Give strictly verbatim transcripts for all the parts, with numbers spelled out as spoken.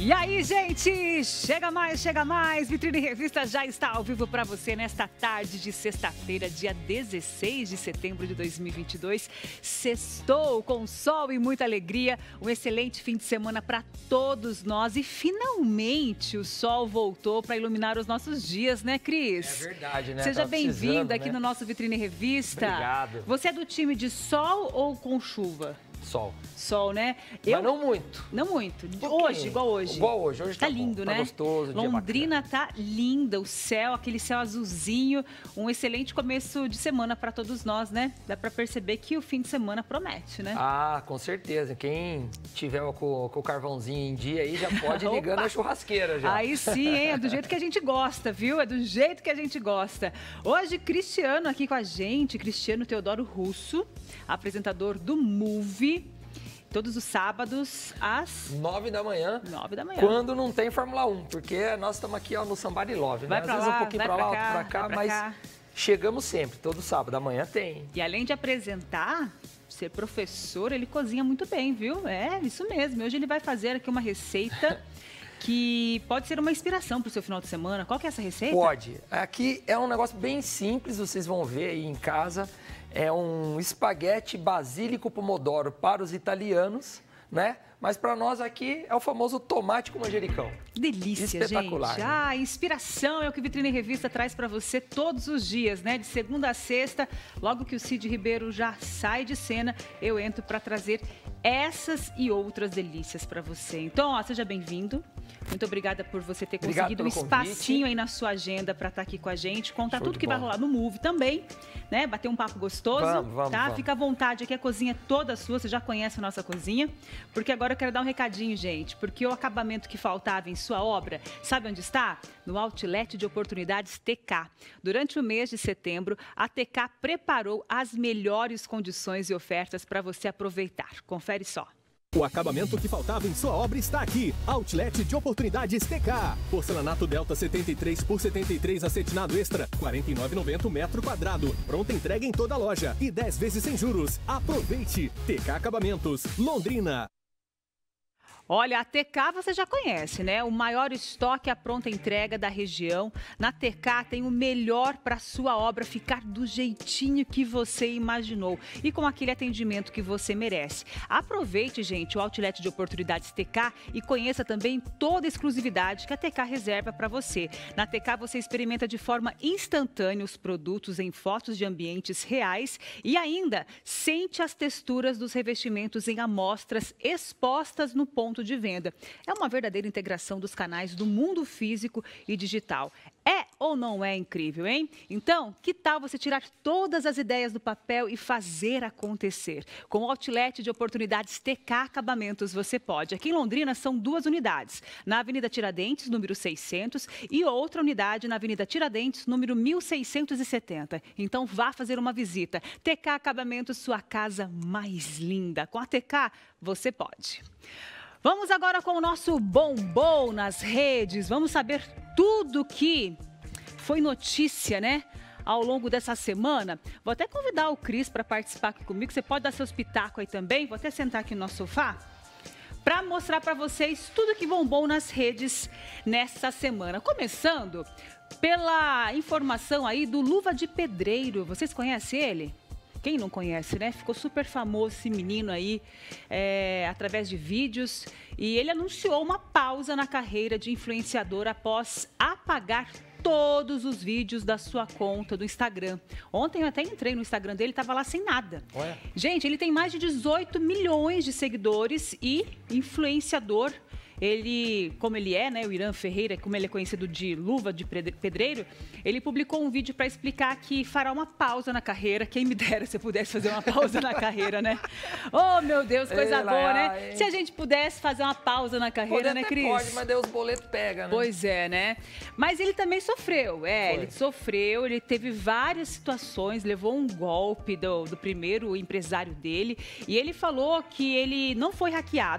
E aí, gente, chega mais, chega mais. Vitrine Revista já está ao vivo para você nesta tarde de sexta-feira, dia dezesseis de setembro de dois mil e vinte e dois. Sextou com sol e muita alegria. Um excelente fim de semana para todos nós. E finalmente o sol voltou para iluminar os nossos dias, né, Cris? É verdade, né? Seja bem-vindo aqui né? no nosso Vitrine Revista. Obrigado. Você é do time de sol ou com chuva? Sol. Sol, né? Eu... Eu... Mas não muito. Não muito. Um hoje, igual hoje. Igual hoje. Hoje tá, tá lindo, bom, né? Tá gostoso. Londrina tá linda. O céu, aquele céu azulzinho. Um excelente começo de semana para todos nós, né? Dá para perceber que o fim de semana promete, né? Ah, com certeza. Quem tiver com, com o carvãozinho em dia aí já pode ir ligando a churrasqueira já. Aí sim, hein? É do jeito que a gente gosta, viu? É do jeito que a gente gosta. Hoje, Cristiano aqui com a gente. Cristiano Teodoro Russo, apresentador do Move. Todos os sábados, às... Nove da manhã. Nove da manhã. Quando não tem Fórmula um, porque nós estamos aqui ó, no Somebody Love, né? Vai Às pra vezes lá, um pouquinho vai pra lá, pra cá, outro pra cá, vai pra mas cá. chegamos sempre. Todo sábado da manhã tem. E além de apresentar, ser professor, ele cozinha muito bem, viu? É, isso mesmo. Hoje ele vai fazer aqui uma receita que pode ser uma inspiração para o seu final de semana. Qual que é essa receita? Pode. Aqui é um negócio bem simples, vocês vão ver aí em casa. É um espaguete basílico pomodoro para os italianos, né? Mas para nós aqui é o famoso tomate com manjericão. Delícia, espetacular, gente. Né? Ah, inspiração é o que Vitrine Revista traz para você todos os dias, né? De segunda a sexta, logo que o Cid Ribeiro já sai de cena, eu entro para trazer essas e outras delícias para você. Então, ó, seja bem-vindo. Muito obrigada por você ter conseguido um espacinho aí na sua agenda para estar aqui com a gente, contar Show tudo que bola. vai rolar no Move também, né? Bater um papo gostoso, vamos, vamos, tá? Vamos. Fica à vontade, aqui a cozinha é toda sua, você já conhece a nossa cozinha, porque agora eu quero dar um recadinho, gente, porque o acabamento que faltava em sua obra, sabe onde está? No Outlet de Oportunidades T K. Durante o mês de setembro, a T K preparou as melhores condições e ofertas para você aproveitar. Confere só. O acabamento que faltava em sua obra está aqui. Outlet de Oportunidades T K. Porcelanato Delta setenta e três por setenta e três acetinado extra, quarenta e nove reais e noventa centavos o metro quadrado. Pronta entrega em toda a loja e dez vezes sem juros. Aproveite! T K Acabamentos, Londrina. Olha, a T K você já conhece, né? O maior estoque à pronta entrega da região. Na T K tem o melhor para sua obra ficar do jeitinho que você imaginou e com aquele atendimento que você merece. Aproveite, gente, o Outlet de Oportunidades T K e conheça também toda a exclusividade que a T K reserva para você. Na T K você experimenta de forma instantânea os produtos em fotos de ambientes reais e ainda sente as texturas dos revestimentos em amostras expostas no ponto de venda. É uma verdadeira integração dos canais do mundo físico e digital. É ou não é incrível, hein? Então, que tal você tirar todas as ideias do papel e fazer acontecer? Com o Outlet de Oportunidades T K Acabamentos, você pode. Aqui em Londrina são duas unidades. Na Avenida Tiradentes, número seiscentos, e outra unidade na Avenida Tiradentes, número mil seiscentos e setenta. Então, vá fazer uma visita. T K Acabamentos, sua casa mais linda. Com a T K, você pode. Vamos agora com o nosso bombom nas redes. Vamos saber tudo que foi notícia, né? Ao longo dessa semana. Vou até convidar o Cris para participar aqui comigo. Você pode dar seus pitacos aí também. Vou até sentar aqui no nosso sofá para mostrar para vocês tudo que bombom nas redes nessa semana. Começando pela informação aí do Luva de Pedreiro. Vocês conhecem ele? Quem não conhece, né? Ficou super famoso esse menino aí, é, através de vídeos. E ele anunciou uma pausa na carreira de influenciador após apagar todos os vídeos da sua conta do Instagram. Ontem eu até entrei no Instagram dele e estava lá sem nada. Ué? Gente, ele tem mais de dezoito milhões de seguidores e influenciador. Ele, como ele é, né, o Irã Ferreira, como ele é conhecido de Luva de Pedreiro, ele publicou um vídeo para explicar que fará uma pausa na carreira. Quem me dera se eu pudesse fazer uma pausa na carreira, né? Oh, meu Deus, coisa Ei, boa, lá, né? hein? Se a gente pudesse fazer uma pausa na carreira, Pode né, até Cris? Pode, mas Deus boleto pega, né? Pois é, né? Mas ele também sofreu, é, Foi. ele sofreu, ele teve várias situações, levou um golpe do, do primeiro empresário dele, e ele falou que ele não foi hackeado,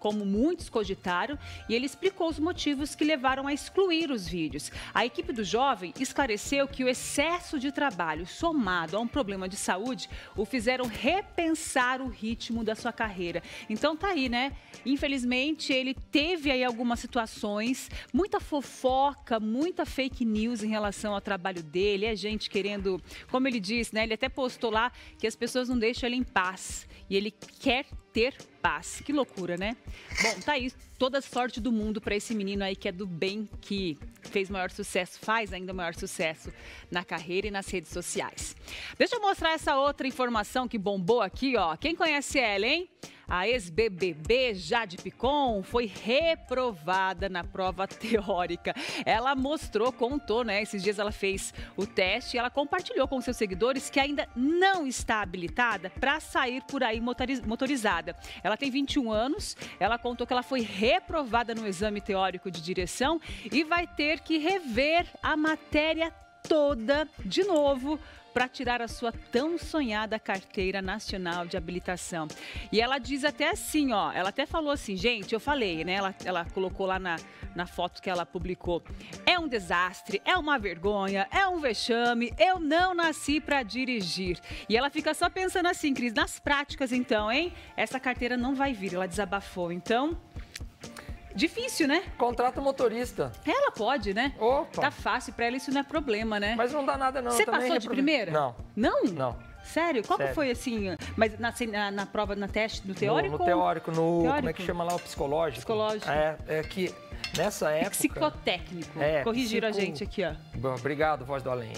como muitos cogitaram, e ele explicou os motivos que levaram a excluir os vídeos. A equipe do jovem esclareceu que o excesso de trabalho somado a um problema de saúde o fizeram repensar o ritmo da sua carreira. Então tá aí, né? Infelizmente, ele teve aí algumas situações, muita fofoca, muita fake news em relação ao trabalho dele, é gente querendo, como ele disse, né? Ele até postou lá que as pessoas não deixam ele em paz e ele quer ter paz. Que loucura, né? Bom, tá aí, toda a sorte do mundo para esse menino aí que é do bem, que fez maior sucesso, faz ainda maior sucesso na carreira e nas redes sociais. Deixa eu mostrar essa outra informação que bombou aqui, ó. Quem conhece ela, hein? A ex-B B B Jade Picon foi reprovada na prova teórica. Ela mostrou, contou, né? Esses dias ela fez o teste e ela compartilhou com seus seguidores que ainda não está habilitada para sair por aí motorizada. Ela tem vinte e um anos, ela contou que ela foi reprovada no exame teórico de direção e vai ter que rever a matéria toda de novo para tirar a sua tão sonhada carteira nacional de habilitação. E ela diz até assim, ó, ela até falou assim, gente, eu falei, né, ela, ela colocou lá na, na foto que ela publicou, é um desastre, é uma vergonha, é um vexame, eu não nasci para dirigir. E ela fica só pensando assim, Cris, nas práticas então, hein, essa carteira não vai vir, ela desabafou, então... Difícil, né? Contrata o motorista. Ela pode, né? Opa. Tá fácil, pra ela isso não é problema, né? Mas não dá nada não. Você também passou de reprove... primeira? Não. Não? Não. Sério? Qual Sério. que foi assim? Mas na, na, na prova, na teste do teórico? No, no teórico, no... teórico? Como é que chama lá? O psicológico. Psicológico. É, é que nessa época... Psicotécnico. É, Corrigiram psico... a gente aqui, ó. Obrigado, voz do além.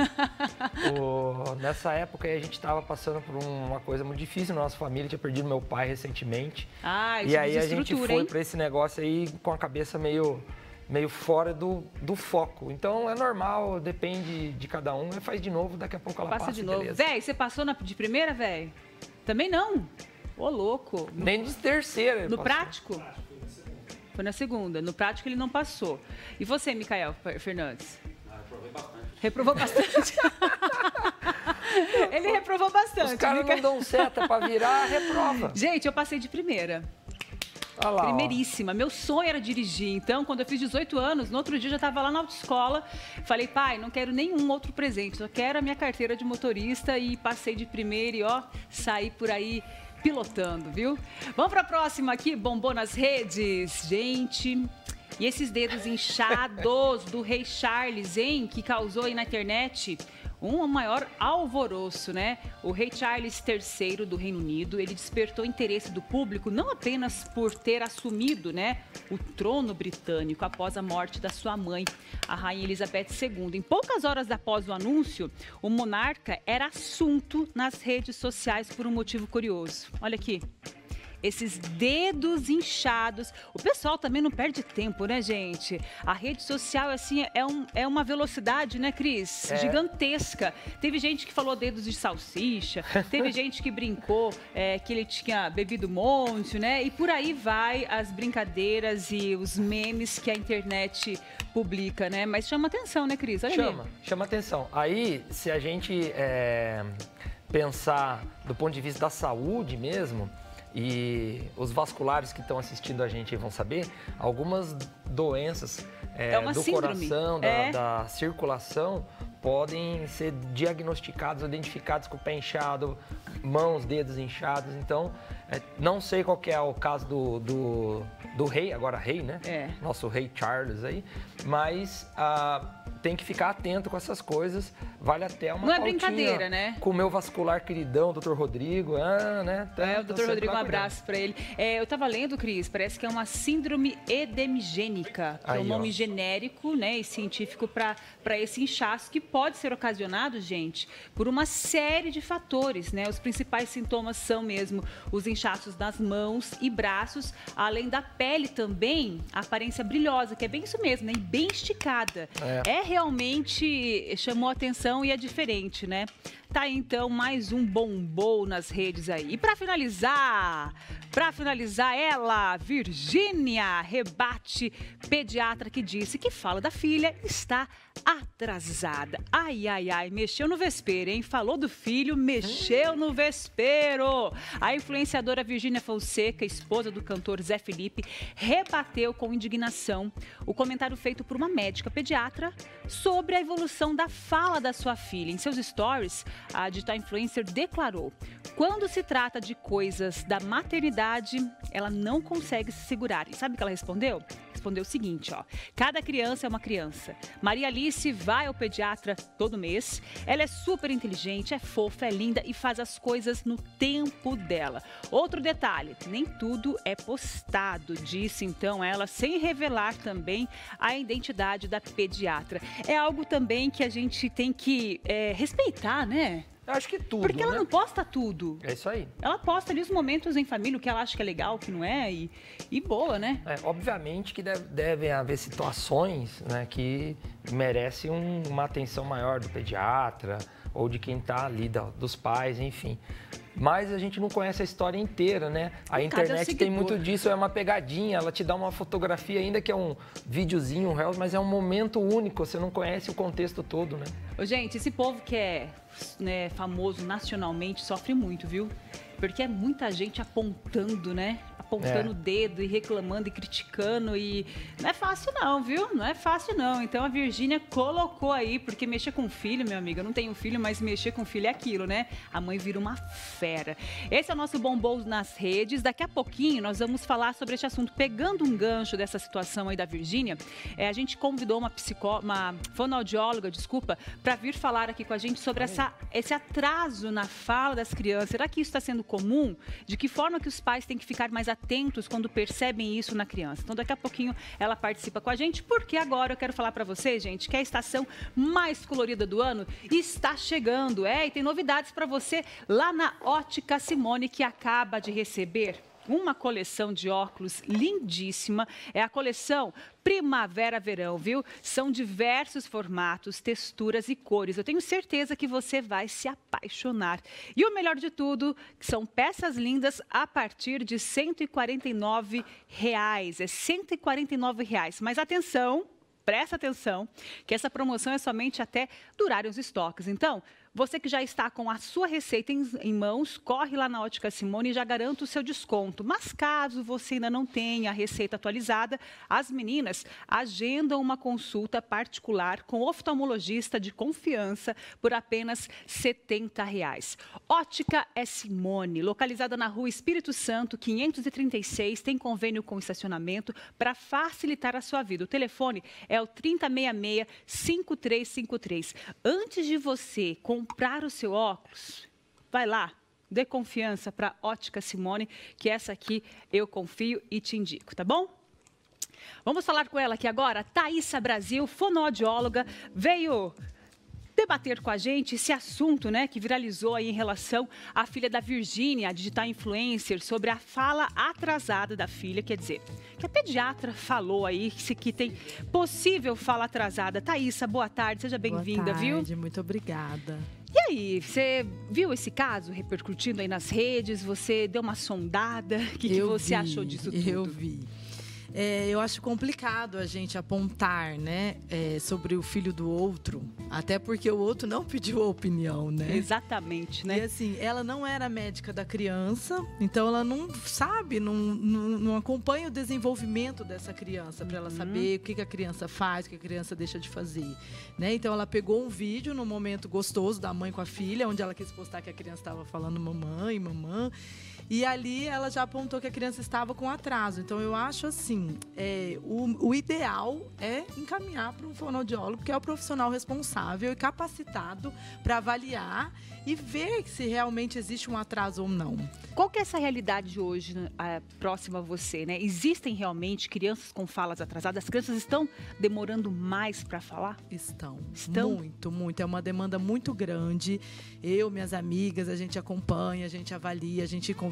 o... Nessa época a gente estava passando por uma coisa muito difícil na nossa família. Tinha perdido meu pai recentemente. Ah, isso E aí a gente foi hein? para esse negócio aí com a cabeça meio... meio fora do, do foco. Então é normal, depende de cada um. Faz de novo, daqui a pouco ela passa, passa de novo. beleza. Véi, você passou na, de primeira, véi? Também não. Ô, louco. Nem de terceira. No passou. prático? Foi na segunda. No prático ele não passou. E você, Micael Fernandes? Ah, reprovei bastante. Reprovou bastante? Ele reprovou bastante. Os caras Mica... não dão seta pra virar, reprova. Gente, eu passei de primeira. Olha lá, Primeiríssima. Ó. Meu sonho era dirigir. Então, quando eu fiz dezoito anos, no outro dia eu já estava lá na autoescola. Falei, pai, não quero nenhum outro presente. Só quero a minha carteira de motorista. E passei de primeira e, ó, saí por aí pilotando, viu? Vamos para a próxima aqui. Bombou nas redes. Gente... E esses dedos inchados do rei Charles, hein? Que causou aí na internet um maior alvoroço, né? O rei Charles terceiro do Reino Unido, ele despertou interesse do público não apenas por ter assumido, né, o trono britânico após a morte da sua mãe, a rainha Elizabeth segunda. Em poucas horas após o anúncio, o monarca era assunto nas redes sociais por um motivo curioso. Olha aqui. Esses dedos inchados. O pessoal também não perde tempo, né, gente? A rede social, assim, é, um, é uma velocidade, né, Cris? É. Gigantesca. Teve gente que falou dedos de salsicha, teve gente que brincou é, que ele tinha bebido monte, né? E por aí vai as brincadeiras e os memes que a internet publica, né? Mas chama atenção, né, Cris? Olha Chama, ali. chama atenção. Aí, se a gente é, pensar do ponto de vista da saúde mesmo... E os vasculares que estão assistindo a gente vão saber, algumas doenças é, é uma do síndrome. coração, é. da, da circulação, podem ser diagnosticados, identificados com o pé inchado, mãos, dedos inchados. Então, é, não sei qual que é o caso do, do, do rei, agora rei, né? É. Nosso rei Charles aí, mas... Ah, tem que ficar atento com essas coisas, vale até uma Não é pautinha, brincadeira, né? Com o meu vascular queridão, doutor Rodrigo, ah, né? Tá, É, o doutor tá Rodrigo, um lá abraço para ele. É, eu estava lendo, Cris, parece que é uma síndrome edemigênica, que Aí, é um nome ó. genérico, né, e científico para esse inchaço, que pode ser ocasionado, gente, por uma série de fatores, né? Os principais sintomas são mesmo os inchaços nas mãos e braços, além da pele também, a aparência brilhosa, que é bem isso mesmo, né? E bem esticada. É. É realmente chamou a atenção e é diferente, né? Tá aí, então, mais um bombom nas redes aí. E para finalizar, para finalizar, ela, Virgínia, rebate pediatra que disse que fala da filha está atrasada. Ai, ai, ai, mexeu no vespeiro, hein? Falou do filho, mexeu no vespeiro. A influenciadora Virgínia Fonseca, esposa do cantor Zé Felipe, rebateu com indignação o comentário feito por uma médica pediatra sobre a evolução da fala da sua filha. Em seus stories, a digital influencer declarou: quando se trata de coisas da maternidade, ela não consegue se segurar. E sabe o que ela respondeu? Respondeu o seguinte, ó: cada criança é uma criança. Maria Alice vai ao pediatra todo mês. Ela é super inteligente, é fofa, é linda e faz as coisas no tempo dela. Outro detalhe, nem tudo é postado, disse então ela, sem revelar também a identidade da pediatra. É algo também que a gente tem que é, respeitar, né? Eu acho que tudo, Porque ela né? não posta tudo. É isso aí. Ela posta ali os momentos em família, o que ela acha que é legal, o que não é, e, e boa, né? É, obviamente que deve, devem haver situações, né, que merecem um, uma atenção maior do pediatra ou de quem está ali, da, dos pais, enfim. Mas a gente não conhece a história inteira, né? A internet tem muito disso, é uma pegadinha, ela te dá uma fotografia, ainda que é um videozinho, um reels, mas é um momento único, você não conhece o contexto todo, né? Ô, gente, esse povo que é, né, famoso nacionalmente sofre muito, viu? Porque é muita gente apontando, né? Apontando o É. dedo e reclamando e criticando e não é fácil não, viu? Não é fácil não. Então a Virgínia colocou aí, porque mexer com filho, meu amigo, eu não tenho filho, mas mexer com filho é aquilo, né? A mãe vira uma fera. Esse é o nosso bombom nas redes. Daqui a pouquinho nós vamos falar sobre esse assunto. Pegando um gancho dessa situação aí da Virgínia, é, a gente convidou uma psicó, uma fonoaudióloga, desculpa, para vir falar aqui com a gente sobre essa, esse atraso na fala das crianças. Será que isso está sendo comum? De que forma que os pais têm que ficar mais atentos quando percebem isso na criança? Então, daqui a pouquinho ela participa com a gente, porque agora eu quero falar para vocês, gente, que a estação mais colorida do ano está chegando. É, e tem novidades para você lá na Ótica Simone, que acaba de receber uma coleção de óculos lindíssima. É a coleção Primavera-Verão, viu? São diversos formatos, texturas e cores. Eu tenho certeza que você vai se apaixonar. E o melhor de tudo, são peças lindas a partir de cento e quarenta e nove reais. É cento e quarenta e nove reais. Mas atenção, presta atenção, que essa promoção é somente até durarem os estoques. Então, você que já está com a sua receita em, em mãos, corre lá na Ótica Simone e já garanta o seu desconto. Mas caso você ainda não tenha a receita atualizada, as meninas agendam uma consulta particular com oftalmologista de confiança por apenas setenta reais. Ótica é Simone, localizada na Rua Espírito Santo, quinhentos e trinta e seis, tem convênio com estacionamento para facilitar a sua vida. O telefone é o trinta, sessenta e seis, cinquenta e três cinquenta e três. Antes de você comprar o seu óculos, vai lá, dê confiança para Ótica Simone, que essa aqui eu confio e te indico, tá bom? Vamos falar com ela aqui agora, Thaísa Brasil, fonoaudióloga, veio debater com a gente esse assunto, né, que viralizou aí em relação à filha da Virgínia, a digital influencer, sobre a fala atrasada da filha, quer dizer, que a pediatra falou aí que tem possível fala atrasada. Thaísa, boa tarde, seja bem-vinda, viu? Boa tarde, muito obrigada. E aí, você viu esse caso repercutindo aí nas redes? Você deu uma sondada? O que, que você vi, achou disso tudo? Eu vi. É, eu acho complicado a gente apontar, né, é, sobre o filho do outro, até porque o outro não pediu a opinião, né? Exatamente, né? E assim, ela não era médica da criança, então ela não sabe, não, não, não acompanha o desenvolvimento dessa criança para ela Uhum. saber o que, que a criança faz, o que a criança deixa de fazer, né? Então ela pegou um vídeo num momento gostoso da mãe com a filha, onde ela quis postar que a criança estava falando mamãe, mamãe. E ali ela já apontou que a criança estava com atraso. Então eu acho assim, é, o, o ideal é encaminhar para um fonoaudiólogo, que é o profissional responsável e capacitado para avaliar e ver se realmente existe um atraso ou não. Qual que é essa realidade hoje, uh, próxima a você, né? Existem realmente crianças com falas atrasadas? As crianças estão demorando mais para falar? Estão. Estão? Muito, muito. É uma demanda muito grande. Eu, minhas amigas, a gente acompanha, a gente avalia, a gente conversa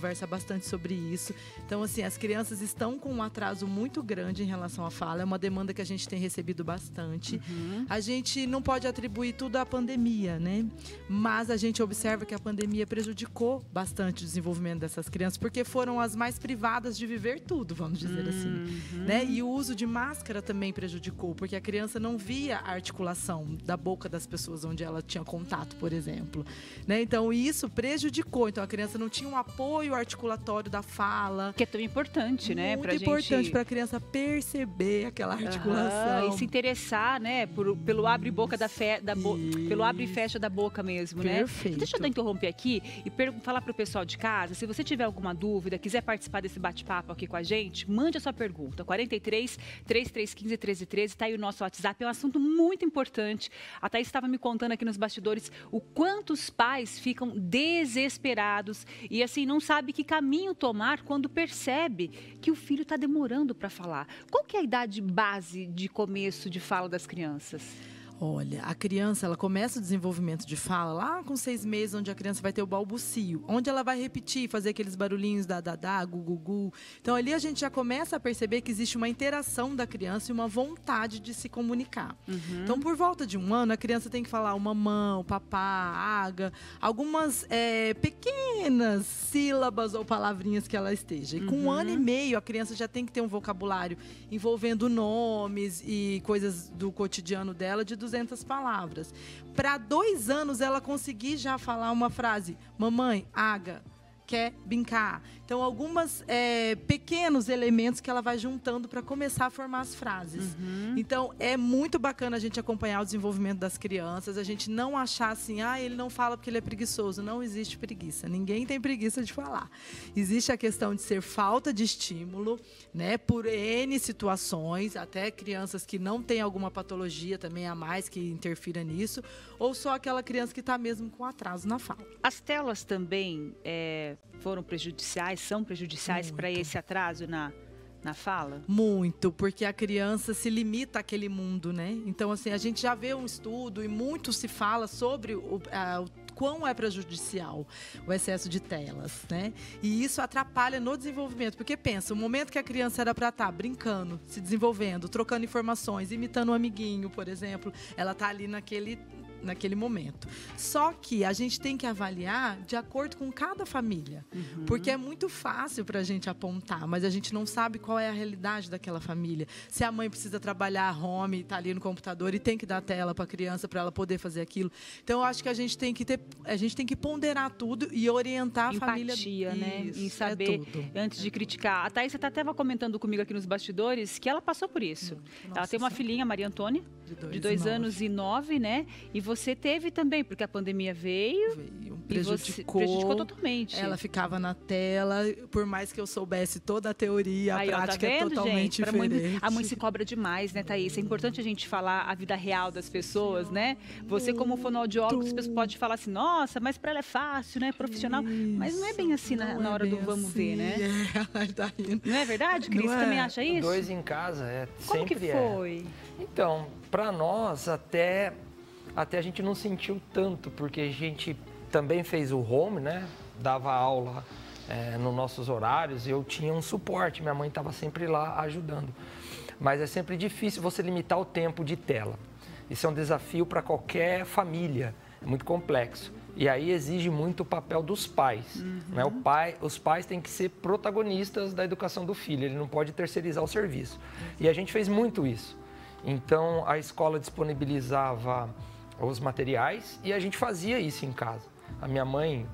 conversa bastante sobre isso. Então, assim, as crianças estão com um atraso muito grande em relação à fala. É uma demanda que a gente tem recebido bastante. Uhum. A gente não pode atribuir tudo à pandemia, né? Mas a gente observa que a pandemia prejudicou bastante o desenvolvimento dessas crianças, porque foram as mais privadas de viver tudo, vamos dizer uhum. assim. Né? E o uso de máscara também prejudicou, porque a criança não via a articulação da boca das pessoas onde ela tinha contato, por exemplo. Né? Então, isso prejudicou. Então, a criança não tinha um apoio articulatório da fala. Que é tão importante, né? Muito pra importante gente... para a criança perceber aquela articulação. Uhum. E se interessar, né? Por, pelo abre e boca da, fe... da bo... pelo abre e fecha da boca mesmo, né? Perfeito. Deixa eu interromper aqui e per... falar para o pessoal de casa, se você tiver alguma dúvida, quiser participar desse bate-papo aqui com a gente, mande a sua pergunta. quarenta e três, trinta e três, quinze, treze, treze, tá aí o nosso WhatsApp, é um assunto muito importante. A Thaís estava me contando aqui nos bastidores o quanto os pais ficam desesperados e assim não sabe que caminho tomar quando percebe que o filho está demorando para falar. Qual que é a idade base de começo de fala das crianças? Olha, a criança, ela começa o desenvolvimento de fala lá com seis meses, onde a criança vai ter o balbucio, onde ela vai repetir, fazer aqueles barulhinhos da, da, da, gu, gu, gu. Então, ali a gente já começa a perceber que existe uma interação da criança e uma vontade de se comunicar. Uhum. Então, por volta de um ano, a criança tem que falar o mamão, o papá, aga, algumas é, pequenas sílabas ou palavrinhas que ela esteja. E com uhum. um ano e meio, a criança já tem que ter um vocabulário envolvendo nomes e coisas do cotidiano dela de duzentas palavras. Para dois anos, ela conseguir já falar uma frase: mamãe, aga, quer brincar. Então, alguns é, pequenos elementos que ela vai juntando para começar a formar as frases. Uhum. Então, é muito bacana a gente acompanhar o desenvolvimento das crianças, a gente não achar assim, ah, ele não fala porque ele é preguiçoso. Não existe preguiça. Ninguém tem preguiça de falar. Existe a questão de ser falta de estímulo, né, por N situações, até crianças que não têm alguma patologia também a mais que interfira nisso, ou só aquela criança que está mesmo com atraso na fala. As telas também é, foram prejudiciais, são prejudiciais para esse atraso na, na fala? Muito, porque a criança se limita àquele mundo, né? Então, assim, a gente já vê um estudo e muito se fala sobre o, a, o quão é prejudicial o excesso de telas, né? E isso atrapalha no desenvolvimento, porque pensa, o momento que a criança era para estar brincando, se desenvolvendo, trocando informações, imitando um amiguinho, por exemplo, ela tá ali naquele naquele momento. Só que a gente tem que avaliar de acordo com cada família. Uhum. Porque é muito fácil para a gente apontar, mas a gente não sabe qual é a realidade daquela família. Se a mãe precisa trabalhar home, está ali no computador e tem que dar tela para a criança para ela poder fazer aquilo. Então, eu acho que a gente tem que ter, a gente tem que ponderar tudo e orientar a Empatia, família. Empatia, né? Isso, em saber, é antes é de criticar. A Thaís estava comentando comigo aqui nos bastidores que ela passou por isso. Nossa, ela tem uma filhinha, Maria Antônia, de dois, de dois anos e nove, né? E você teve também, porque a pandemia veio, veio prejudicou, prejudicou totalmente. Ela ficava na tela, por mais que eu soubesse toda a teoria, a Aí, prática ó, tá vendo, é totalmente gente? diferente. Mãe, a mãe se cobra demais, né, Thaís? É importante a gente falar a vida real das pessoas, né? Você, como fonoaudiólogo, as pessoas podem falar assim, nossa, mas para ela é fácil, né? Profissional. Isso, mas não é bem assim na, na hora é do vamos assim, ver, né? É, tá não é verdade, Cris? Você é. também acha isso? Dois em casa, é. Como sempre que foi? É. Então, para nós, até, até a gente não sentiu tanto, porque a gente também fez o home, né? Dava aula é, nos nossos horários, eu tinha um suporte, minha mãe estava sempre lá ajudando. Mas é sempre difícil você limitar o tempo de tela. Isso é um desafio para qualquer família, é muito complexo. E aí exige muito o papel dos pais. Uhum. Né? O pai, os pais têm que ser protagonistas da educação do filho, ele não pode terceirizar o serviço. E a gente fez muito isso. Então, a escola disponibilizava os materiais e a gente fazia isso em casa. A minha mãe...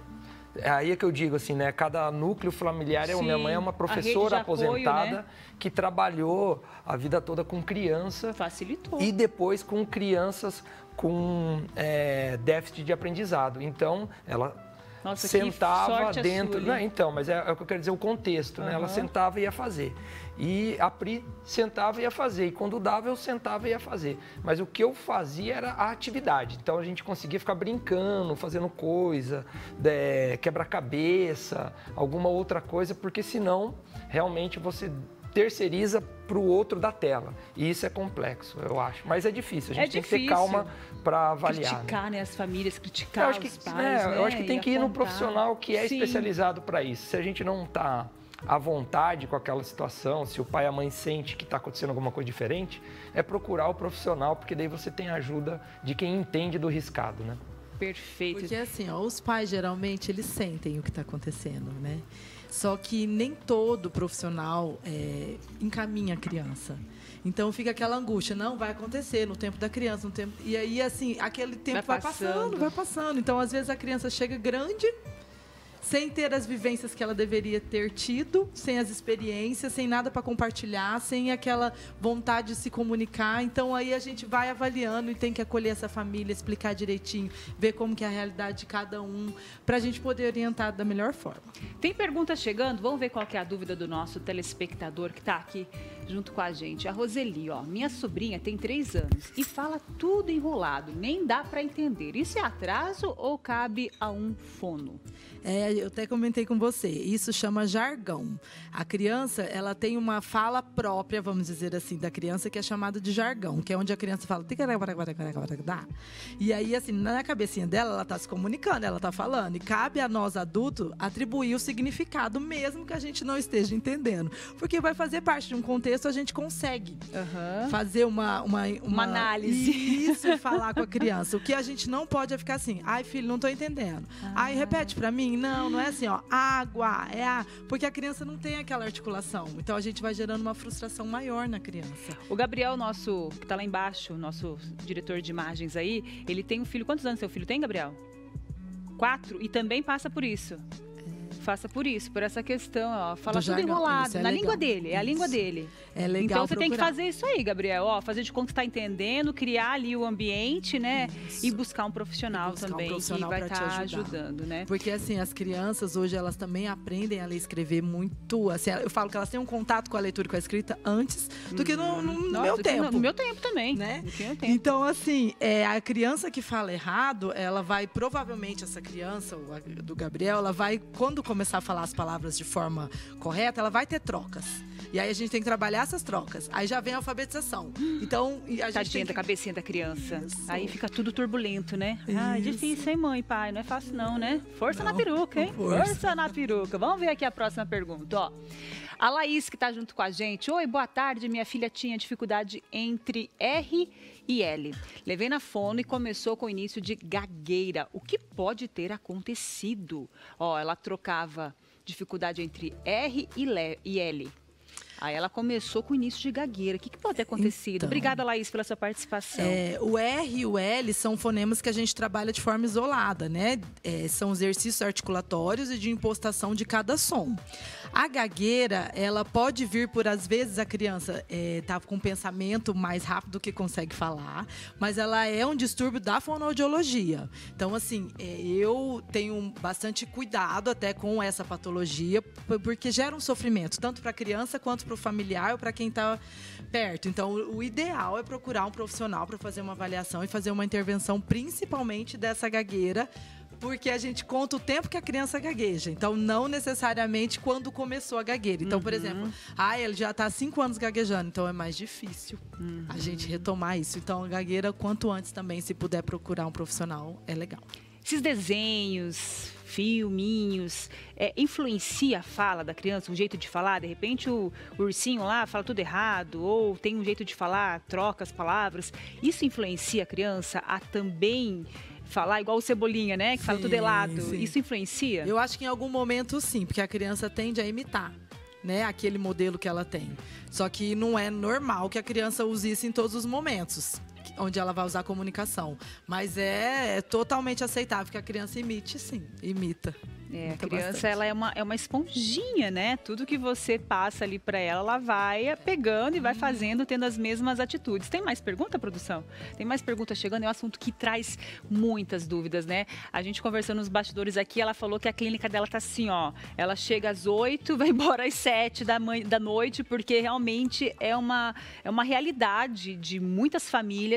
É aí que eu digo assim, né? Cada núcleo familiar, Sim, minha mãe é uma professora aposentada, apoio, né? Que trabalhou a vida toda com criança. Facilitou. E depois com crianças com é, déficit de aprendizado. Então, ela Nossa, sentava que dentro... Sua, não, então, mas é, é o que eu quero dizer, o contexto, uhum. né? Ela sentava e ia fazer. E a Pri sentava e ia fazer. E quando dava, eu sentava e ia fazer. Mas o que eu fazia era a atividade. Então, a gente conseguia ficar brincando, fazendo coisa, é, quebra-cabeça, alguma outra coisa, porque senão, realmente, você terceiriza para o outro da tela. E isso é complexo, eu acho. Mas é difícil, a gente é tem difícil. que ter calma para avaliar. Criticar, né, as famílias, criticar eu acho que, os pais, é, né? Eu acho que tem e que ir apontar. no profissional que é Sim. especializado para isso. Se a gente não está à vontade com aquela situação, se o pai e a mãe sente que está acontecendo alguma coisa diferente, é procurar o profissional, porque daí você tem a ajuda de quem entende do riscado, né? Perfeito. Porque assim, ó, os pais geralmente eles sentem o que está acontecendo, né? Só que nem todo profissional é, encaminha a criança. Então fica aquela angústia, não, vai acontecer no tempo da criança, no tempo. E aí, assim, aquele tempo vai, vai passando. passando, vai passando. Então, às vezes, a criança chega grande, sem ter as vivências que ela deveria ter tido, sem as experiências, sem nada para compartilhar, sem aquela vontade de se comunicar. Então, aí a gente vai avaliando e tem que acolher essa família, explicar direitinho, ver como que é a realidade de cada um, para a gente poder orientar da melhor forma. Tem perguntas chegando? Vamos ver qual que é a dúvida do nosso telespectador que está aqui junto com a gente. A Roseli, ó, minha sobrinha tem três anos e fala tudo enrolado, nem dá para entender. Isso é atraso ou cabe a um fono? É, eu até comentei com você, isso chama jargão. A criança, ela tem uma fala própria, vamos dizer assim, da criança, que é chamada de jargão, que é onde a criança fala... E aí, assim, na cabecinha dela, ela está se comunicando, ela está falando. E cabe a nós, adultos, atribuir o significado, mesmo que a gente não esteja entendendo. Porque vai fazer parte de um contexto, a gente consegue uhum. fazer uma, uma, uma... uma análise. Isso, e falar com a criança. O que a gente não pode é ficar assim, ai, filho, não estou entendendo. Ah. Ai, repete para mim. Não, não é assim, ó, água, é a... Porque a criança não tem aquela articulação. Então, a gente vai gerando uma frustração maior na criança. O Gabriel, nosso, que tá lá embaixo, nosso diretor de imagens aí, ele tem um filho. Quantos anos seu filho tem, Gabriel? Quatro? E também passa por isso. Faça por isso, por essa questão, ó, fala tudo enrolado, é na legal. língua dele, é isso. a língua dele. É legal Então você procurar. tem que fazer isso aí, Gabriel, ó, fazer de conta que está entendendo, criar ali o ambiente, né, isso. e buscar um profissional buscar também um profissional que vai estar tá ajudando, né? Porque assim, as crianças hoje, elas também aprendem a ler e escrever muito, assim, eu falo que elas têm um contato com a leitura e com a escrita antes do que no, no, no Nossa, meu tempo. No meu tempo também, né? No meu tempo. Então, assim, é, a criança que fala errado, ela vai, provavelmente, essa criança, o, do Gabriel, ela vai, quando começar a falar as palavras de forma correta, ela vai ter trocas. E aí a gente tem que trabalhar essas trocas. Aí já vem a alfabetização. Então, a gente Tadinha tem que... da cabecinha da criança. Isso. Aí fica tudo turbulento, né? Isso. Ah, é difícil, hein, mãe, pai? Não é fácil não, né? Força não, na peruca, hein? Força. Força na peruca. Vamos ver aqui a próxima pergunta, ó. A Laís, que está junto com a gente. Oi, boa tarde. Minha filha tinha dificuldade entre R e L. Levei na fono e começou com o início de gagueira. O que pode ter acontecido? Ó, ela trocava dificuldade entre R e L. Aí ela começou com o início de gagueira. O que, que pode ter acontecido? Então, Obrigada, Laís, pela sua participação. É, o R e o L são fonemas que a gente trabalha de forma isolada, né? É, são exercícios articulatórios e de impostação de cada som. A gagueira, ela pode vir por, às vezes, a criança é, tá com um pensamento mais rápido do que consegue falar, mas ela é um distúrbio da fonoaudiologia. Então, assim, é, eu tenho bastante cuidado até com essa patologia, porque gera um sofrimento, tanto para a criança quanto para o familiar ou para quem está perto. Então, o ideal é procurar um profissional para fazer uma avaliação e fazer uma intervenção, principalmente dessa gagueira, porque a gente conta o tempo que a criança gagueja. Então, não necessariamente quando começou a gagueira. Então, uhum. por exemplo, ah, ele já está há cinco anos gaguejando, então é mais difícil uhum. a gente retomar isso. Então, a gagueira, quanto antes também, se puder procurar um profissional, é legal. Esses desenhos, filminhos, é, influencia a fala da criança, o jeito de falar? De repente, o, o ursinho lá fala tudo errado, ou tem um jeito de falar, troca as palavras. Isso influencia a criança a também... falar igual o Cebolinha, né? Que sim, fala tudo helado. Sim. Isso influencia? Eu acho que em algum momento sim, porque a criança tende a imitar, né? Aquele modelo que ela tem. Só que não é normal que a criança use isso em todos os momentos, onde ela vai usar a comunicação. Mas é, é totalmente aceitável que a criança imite, sim. Imita. É, a criança, ela é uma, é uma esponjinha, né? Tudo que você passa ali para ela, ela vai pegando e vai fazendo, tendo as mesmas atitudes. Tem mais pergunta, produção? Tem mais pergunta chegando? É um assunto que traz muitas dúvidas, né? A gente conversando nos bastidores aqui, ela falou que a clínica dela tá assim, ó. Ela chega às oito, vai embora às sete da, manhã, da noite, porque realmente é uma, é uma realidade de muitas famílias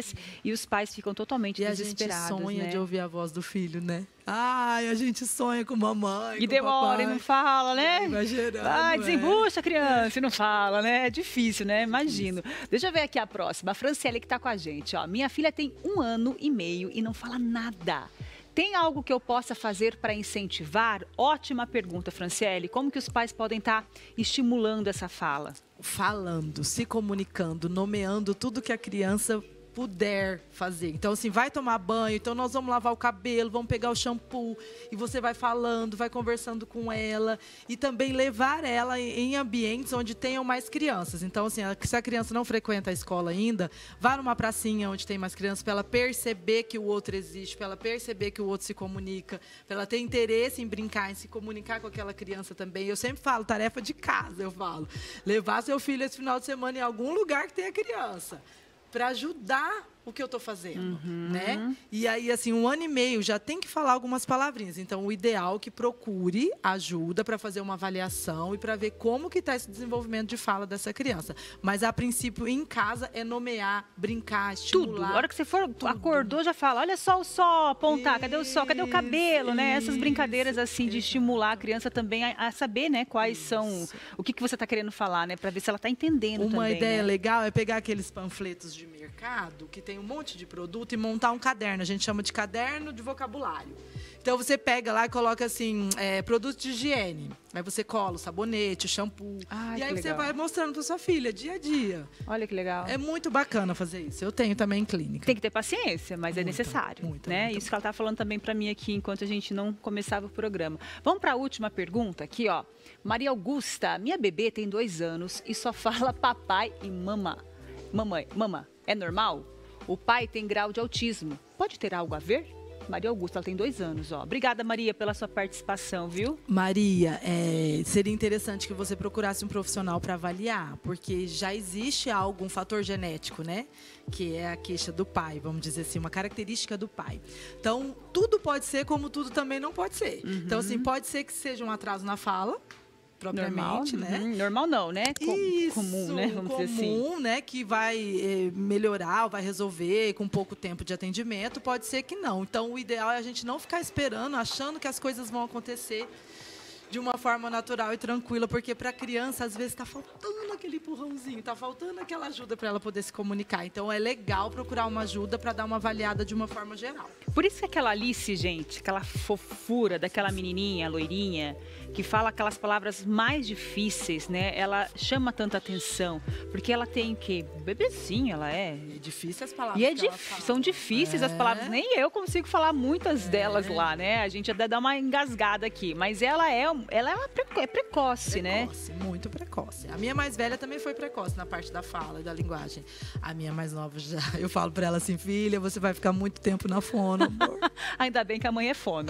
acontece e os pais ficam totalmente e desesperados, a gente sonha né? de ouvir a voz do filho, né? Ai, a gente sonha com mamãe, E com demora papai. e não fala, né? Vai gerando, Ai, é. desembucha a criança e não fala, né? É difícil, né? Imagino. Deixa eu ver aqui a próxima. A Franciele que tá com a gente, ó. Minha filha tem um ano e meio e não fala nada. Tem algo que eu possa fazer para incentivar? Ótima pergunta, Franciele. Como que os pais podem estar estimulando essa fala? Falando, se comunicando, nomeando tudo que a criança puder fazer. Então, assim, vai tomar banho, então nós vamos lavar o cabelo, vamos pegar o shampoo, e você vai falando, vai conversando com ela, e também levar ela em ambientes onde tenham mais crianças. Então, assim, se a criança não frequenta a escola ainda, vá numa pracinha onde tem mais crianças, para ela perceber que o outro existe, para ela perceber que o outro se comunica, para ela ter interesse em brincar, em se comunicar com aquela criança também. Eu sempre falo, tarefa de casa, eu falo. Levar seu filho esse final de semana em algum lugar que tenha criança, para ajudar o que eu estou fazendo, Uhum. né? E aí, assim, um ano e meio já tem que falar algumas palavrinhas. Então, o ideal é que procure ajuda para fazer uma avaliação e para ver como que está esse desenvolvimento de fala dessa criança. Mas, a princípio, em casa, é nomear, brincar, estimular. Tudo. A hora que você for, acordou, já fala, olha só o sol, apontar, cadê o sol, cadê o cabelo, né? Essas Isso, brincadeiras, assim, de exato. estimular a criança também a, a saber, né, quais são, o que, que você está querendo falar, né? Para ver se ela está entendendo Uma também, ideia né? legal é pegar aqueles panfletos de mercado que tem um monte de produto e montar um caderno. A gente chama de caderno de vocabulário. Então, você pega lá e coloca assim, é, produtos de higiene. Aí você cola o sabonete, o shampoo. Ai, e aí que você legal. vai mostrando para sua filha, dia a dia. Olha que legal. É muito bacana fazer isso. Eu tenho também em clínica. Tem que ter paciência, mas é Muita, necessário, muita, né? muita. Isso que ela tá falando também para mim aqui, enquanto a gente não começava o programa. Vamos para a última pergunta aqui, ó. Maria Augusta, minha bebê tem dois anos e só fala papai e mamã. Mamãe, mamã, é normal? O pai tem grau de autismo. Pode ter algo a ver? Maria Augusta, ela tem dois anos, ó. Obrigada, Maria, pela sua participação, viu? Maria, é, seria interessante que você procurasse um profissional para avaliar, porque já existe algum fator genético, né? Que é a queixa do pai, vamos dizer assim, uma característica do pai. Então, tudo pode ser, como tudo também não pode ser. Uhum. Então, assim, pode ser que seja um atraso na fala, propriamente, Normal, né? uhum. Normal não, né? Com- Isso, comum, né? Vamos comum, dizer assim. né? Que vai eh, melhorar, vai resolver com pouco tempo de atendimento. Pode ser que não. Então, o ideal é a gente não ficar esperando, achando que as coisas vão acontecer de uma forma natural e tranquila, porque para a criança, às vezes, está faltando aquele empurrãozinho, está faltando aquela ajuda para ela poder se comunicar. Então, é legal procurar uma ajuda para dar uma avaliada de uma forma geral. Por isso que aquela Alice, gente, aquela fofura daquela menininha, loirinha, que fala aquelas palavras mais difíceis, né? Ela chama tanta atenção, porque ela tem o quê? Bebezinho, ela é. É difícil as palavras E é que ela dif- fala. são difíceis as É. palavras, nem eu consigo falar muitas delas lá, né? A gente até dá uma engasgada aqui, mas ela é, ela é, uma preco- é precoce, né? Precoce, muito precoce. A minha mais velha também foi precoce na parte da fala e da linguagem. A minha mais nova já, eu falo pra ela assim, filha, você vai ficar muito tempo na fono, amor. Ainda bem que a mãe é fono.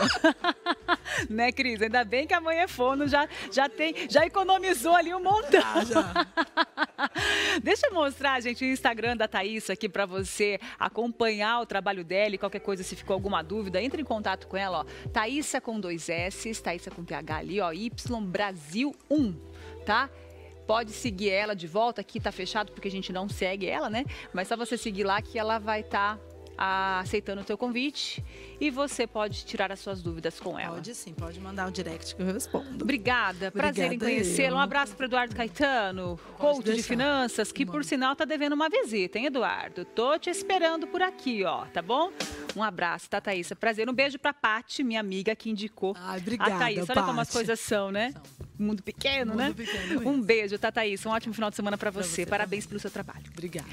Né, Cris? Ainda bem que a mãe é fono, já, já, tem, já economizou ali um montão. Ah, já. Deixa eu mostrar, gente, o Instagram da Thaísa aqui para você acompanhar o trabalho dela e qualquer coisa, se ficou alguma dúvida, entre em contato com ela, ó. Thaísa com dois S, Thaísa com T H ali, ó, Y Brasil um, tá? Pode seguir ela de volta, aqui tá fechado porque a gente não segue ela, né? Mas só você seguir lá que ela vai estar aceitando o teu convite e você pode tirar as suas dúvidas com ela. Pode sim, pode mandar um direct que eu respondo. Obrigada, prazer em Obrigada conhecê-lo. Um eu. abraço para Eduardo Caetano, coach de deixar. finanças, que por Manda. sinal tá devendo uma visita, hein, Eduardo? Tô te esperando por aqui, ó, tá bom? Um abraço, tá, Thaísa? Prazer. Um beijo pra Paty, minha amiga que indicou Ai, obrigada, a Thaísa. Olha como as Paty. coisas são, né? São. Mundo pequeno, Mundo né? pequeno mesmo. Um beijo, tá, Thaísa? Um ótimo final de semana pra Pra você. você Parabéns pelo seu trabalho. Obrigada.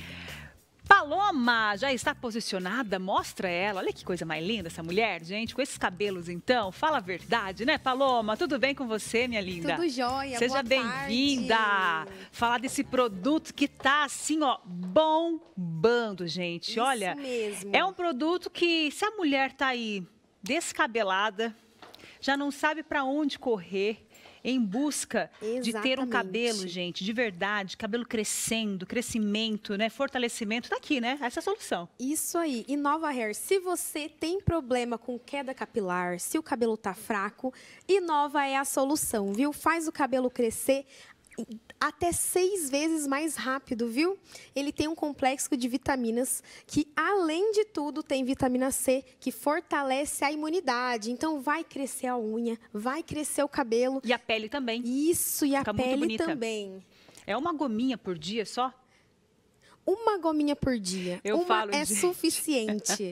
Paloma já está posicionada, mostra ela. Olha que coisa mais linda essa mulher, gente, com esses cabelos então. Fala a verdade, né, Paloma? Tudo bem com você, minha linda? Tudo jóia, Seja boa bem-vinda. tarde. Falar desse produto que tá assim, ó, bombando, gente. Isso Olha, mesmo. é um produto que se a mulher tá aí descabelada, já não sabe para onde correr, em busca de ter um Exatamente. cabelo, gente, de verdade, cabelo crescendo, crescimento, né, fortalecimento, tá aqui, né? Essa é a solução. Isso aí. E Nova Hair, se você tem problema com queda capilar, se o cabelo tá fraco, Inova é a solução, viu? Faz o cabelo crescer até seis vezes mais rápido, viu? Ele tem um complexo de vitaminas que, além de tudo, tem vitamina C, que fortalece a imunidade. Então, vai crescer a unha, vai crescer o cabelo. E a pele também. Isso, e a Fica muito pele bonita. também. É uma gominha por dia só? Uma gominha por dia. Eu uma falo, é gente. suficiente.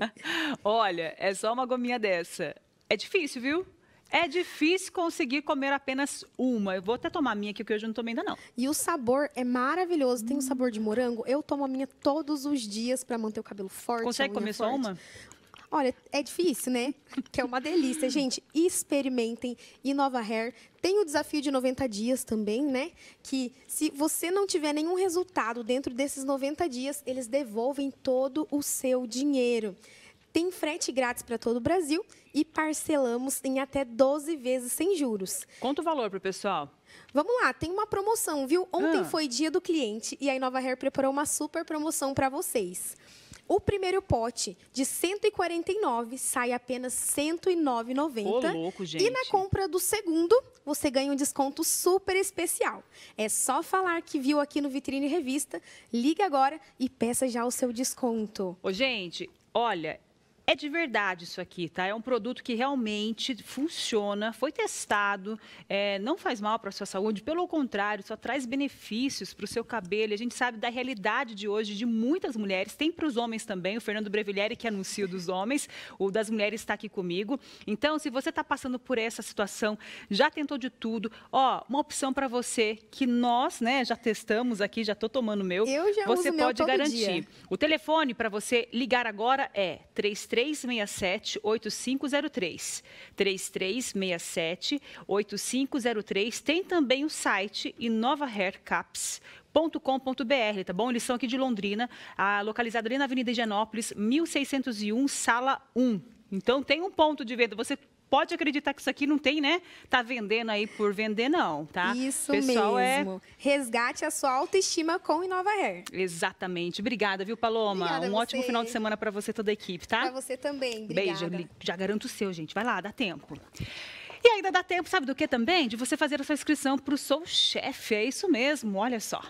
Olha, é só uma gominha dessa. É difícil, viu? É difícil conseguir comer apenas uma. Eu vou até tomar a minha aqui, porque hoje eu não tomei ainda não. E o sabor é maravilhoso. Tem o sabor de morango. Eu tomo a minha todos os dias para manter o cabelo forte. Consegue a unha comer só forte. uma? Olha, é difícil, né? Que é uma delícia. Gente, experimentem Inova Hair. Tem o desafio de noventa dias também, né? Que se você não tiver nenhum resultado dentro desses noventa dias, eles devolvem todo o seu dinheiro. Tem frete grátis para todo o Brasil e parcelamos em até doze vezes sem juros. Conta o valor pro pessoal. Vamos lá, tem uma promoção, viu? Ontem Ah. foi dia do cliente e a Inova Hair preparou uma super promoção para vocês. O primeiro pote de cento e quarenta e nove sai apenas cento e nove reais e noventa centavos. Ô, louco, gente. E na compra do segundo, você ganha um desconto super especial. É só falar que viu aqui no Vitrine Revista, liga agora e peça já o seu desconto. Ô, gente, olha, é de verdade isso aqui, tá? É um produto que realmente funciona, foi testado, é, não faz mal para a sua saúde, pelo contrário, só traz benefícios para o seu cabelo. E a gente sabe da realidade de hoje de muitas mulheres, tem para os homens também, o Fernando Brevilieri que anuncia o dos homens, o das mulheres está aqui comigo. Então, se você está passando por essa situação, já tentou de tudo, ó, uma opção para você que nós, né, já testamos aqui, já estou tomando o meu, Eu já você uso o meu pode todo garantir. dia. O telefone para você ligar agora é três três seis sete, oito cinco zero três. três três seis sete, oito cinco zero três. Tem também o site inova hair caps ponto com ponto br, tá bom? Eles são aqui de Londrina, a, localizado ali na Avenida Higienópolis, mil seiscentos e um, sala um. Então, tem um ponto de venda. Você pode acreditar que isso aqui não tem, né? Tá vendendo aí por vender, não, tá? Isso Pessoal, mesmo. É... Resgate a sua autoestima com Inova Hair. Exatamente. Obrigada, viu, Paloma? Obrigada a um você. ótimo final de semana para você e toda a equipe, tá? Para você também. Obrigada. Beijo, já garanto o seu, gente. Vai lá, dá tempo. E ainda dá tempo, sabe do que também? De você fazer a sua inscrição para o Sou Chefe. É isso mesmo, olha só.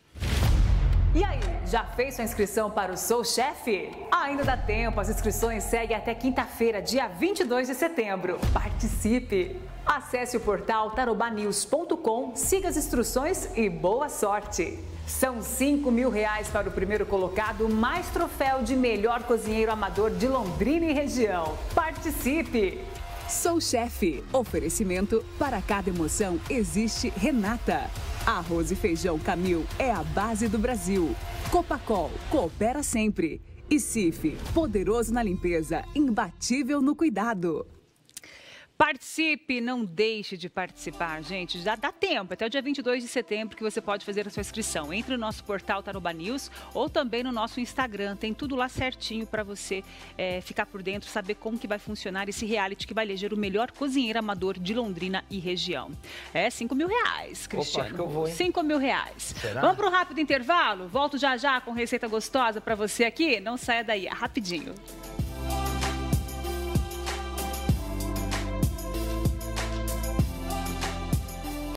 E aí, já fez sua inscrição para o Sou Chefe? Ainda dá tempo, as inscrições seguem até quinta-feira, dia vinte e dois de setembro. Participe! Acesse o portal tarobá news ponto com, siga as instruções e boa sorte! São cinco mil reais para o primeiro colocado, mais troféu de melhor cozinheiro amador de Londrina e região. Participe! Sou Chefe. Oferecimento para cada emoção existe Renata. Arroz e feijão Camil é a base do Brasil. Copacol, coopera sempre. E Cif, poderoso na limpeza, imbatível no cuidado. Participe, não deixe de participar, gente. Já dá tempo, até o dia vinte e dois de setembro que você pode fazer a sua inscrição. Entre no nosso portal Tarobá News ou também no nosso Instagram. Tem tudo lá certinho para você é, ficar por dentro, saber como que vai funcionar esse reality que vai eleger o melhor cozinheiro amador de Londrina e região. É cinco mil reais, Cristiano. Opa, acho que eu vou, hein? cinco mil reais. Será? Vamos para um rápido intervalo? Volto já já com receita gostosa para você aqui. Não saia daí, é rapidinho.